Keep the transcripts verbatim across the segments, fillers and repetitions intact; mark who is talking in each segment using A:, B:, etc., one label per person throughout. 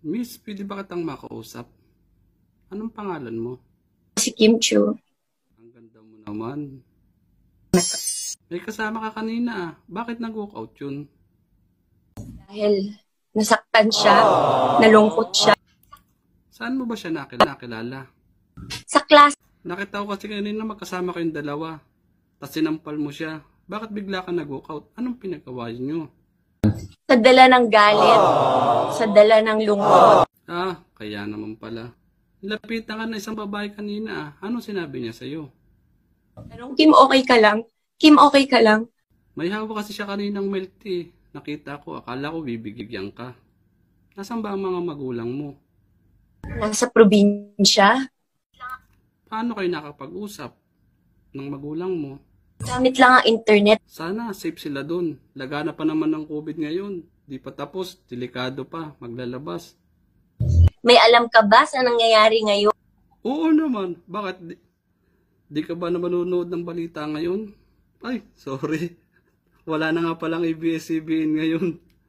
A: Miss, pwede ba kitang makausap? Anong pangalan mo?
B: Si Kim Chiu.
A: Ang ganda mo naman. May kasama ka kanina ah. Bakit nag-walkout yun?
B: Dahil nasaktan siya, nalungkot siya.
A: Saan mo ba siya nakil- nakilala?
B: Sa class,
A: Nakita ko kasi kanina magkasama kayong dalawa. Tapos sinampal mo siya. Bakit bigla ka nag-walkout? Anong pinagawa niyo?
B: sa dala ng galit, sa dala ng lungkot.
A: Ah, kaya naman pala. Lapitan ka na isang babae kanina ah. Anong sinabi niya sa'yo?
B: Anong, Kim, okay ka lang? Kim, okay ka lang?
A: May hawak kasi siya kaninang milk tea. Nakita ko, akala ko bibigyan ka. Nasaan ba ang mga magulang mo?
B: Nasa probinsya.
A: Paano kayo nakapag-usap ng magulang mo?
B: Gamit lang ang internet.
A: Sana safe sila dun. Lagana pa naman ng COVID ngayon. Di pa tapos, delikado pa, maglalabas.
B: May alam ka ba sa nangyayari ngayon?
A: Oo naman, bakit di, di ka ba na manonood ng balita ngayon? Ay, sorry. Wala na nga palang A B S C B N ngayon.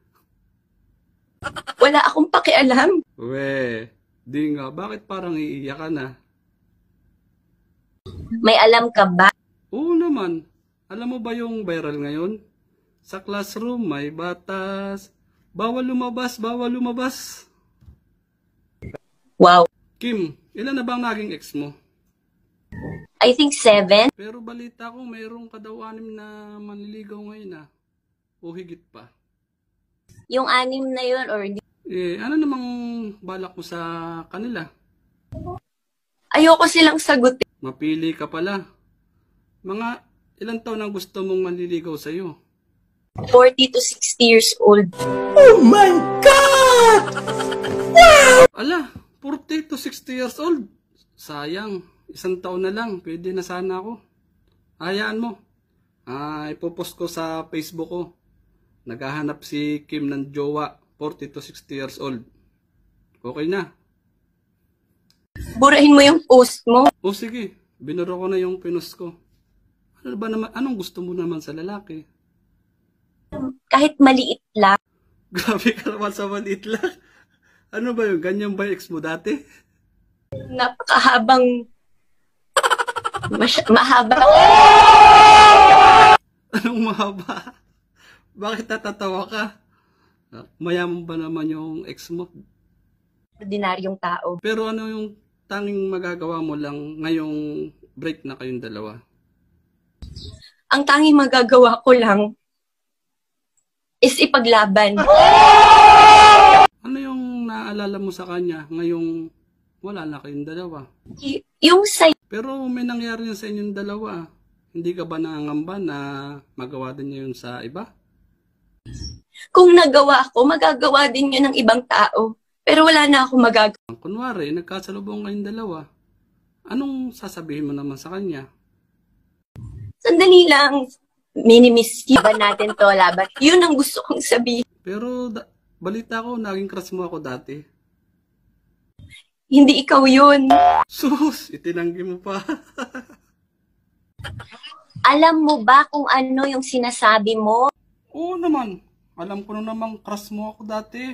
B: Wala akong pakialam.
A: We, di nga, bakit parang iiyak ka na?
B: May alam ka ba?
A: Oo naman. Alam mo ba yung viral ngayon? Sa classroom may batas. Bawal lumabas, bawal lumabas.
B: Wow.
A: Kim, ilan na bang naging ex mo?
B: I think seven.
A: Pero balita ko mayroong ka daw anim na manliligaw ngayon ah. O higit pa.
B: Yung anim na yun or hindi.
A: Eh, ano namang balak mo sa kanila?
B: Ayoko silang sagutin.
A: Mapili ka pala. Mga ilang taon ang gusto mong manliligaw sa'yo?
B: forty to sixty years old.
C: Oh my God!
A: Ala, forty to sixty years old. Sayang, isang taon na lang. Pwede na sana ako. Hayaan mo. Ah, ipopost ko sa Facebook ko. Naghahanap si Kim ng jowa, forty to sixty years old. Okay na.
B: Burahin mo yung post mo.
A: O sige, binuro ko na yung pinost ko. Ano ba naman, anong gusto mo naman sa lalaki?
B: Kahit maliit lang.
A: Grabe ka naman sa maliit lang. Ano ba yung ganyan ba yung ex mo dati?
B: Napakahabang Masya, mahaba.
A: Anong mahaba? Bakit natatawa ka? Mayaman ba naman yung ex mo?
B: Ordinaryong tao.
A: Pero ano yung tanging magagawa mo lang ngayong break na kayong dalawa?
B: Ang tanging magagawa ko lang is ipaglaban.
A: Ano yung naalala mo sa kanya ngayong wala na kayong dalawa?
B: Y- yung sa
A: Pero may nangyari yun sa inyong dalawa. Hindi ka ba nangangamba na magawa din niya yun sa iba?
B: kung nagawa ko, magagawa din yun ng ibang tao. Pero wala na ako magagawa.
A: Kunwari, nagkasalubong kayong dalawa. Anong sasabihin mo naman sa kanya?
B: Sandali lang. Minimiss laban natin to, laban. Yun ang gusto kong sabihin.
A: Pero da- balita ko, naging crush mo ako dati.
B: Hindi ikaw yun.
A: Sus, itinanggi mo pa.
B: Alam mo ba kung ano yung sinasabi mo?
A: Oo naman. Alam ko na namang crush mo ako dati.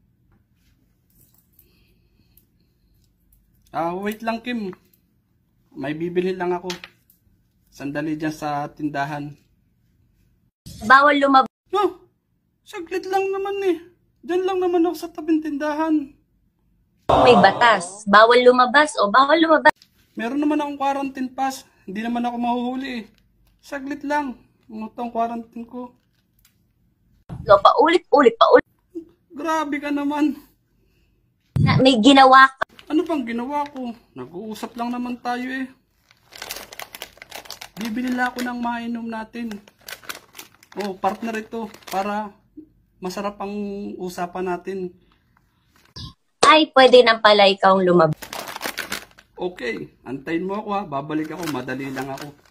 A: Ah, wait lang Kim. May bibili lang ako. Sandali dyan sa tindahan.
B: Bawal lumabas.
A: No, saglit lang naman eh. Diyan lang naman ako sa tabing tindahan.
B: May batas. Bawal lumabas o bawal lumabas.
A: Meron naman akong quarantine pass. Hindi naman ako mahuhuli eh. Saglit lang. Ano tong quarantine ko?
B: So, paulit-ulit, paulit.
A: Grabe ka naman.
B: Na, may ginawa ka.
A: Ano pang ginawa ko? Nag-uusap lang naman tayo eh. Bibili lang ako ng mainom natin. Oh, partner ito. Para masarap ang usapan natin.
B: Ay, pwede nang pala ikaw lumabas.
A: Okay, antayin mo ako ha. Babalik ako. Madali lang ako.